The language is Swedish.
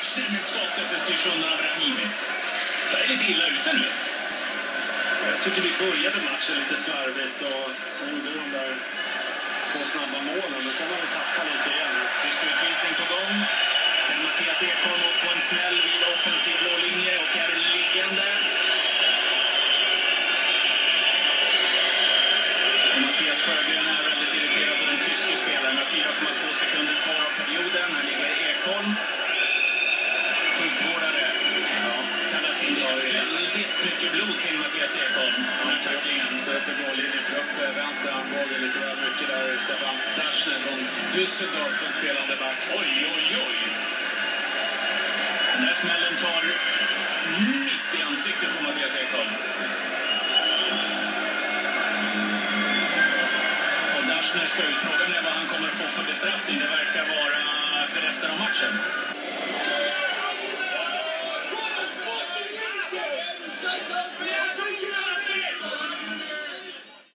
Dashner med skottet, det styrs undan av Brahimi. Så är det lite illa ute nu. Jag tycker vi började matchen lite slarvigt och sen gjorde de där 2 snabba målen, men sen har vi tappat lite igen. Tysk utvisning på gång. Sen Mattias Ekholm upp på en smäll vid offensiv blålinje och är liggande. Och Mattias Sjögren är väldigt irriterad på den tyska spelaren med 4,2 sekunder kvar av perioden. Här ligger Ekholm. Sjukvårdare. Ja, kallas in. Det är väldigt mycket blod kring Mattias Ekholm. Tacklingen står upp i mållinjen för upp vänster armbåge lite väl mycket där. Stefan Dashner från Düsseldorf, en spelande back. Oj, oj, oj. Den här smällen tar mitt i ansiktet på Mattias Ekholm. Och Dashner ska ut. Frågan är vad han kommer få för bestraffning. Det verkar vara för resten av matchen.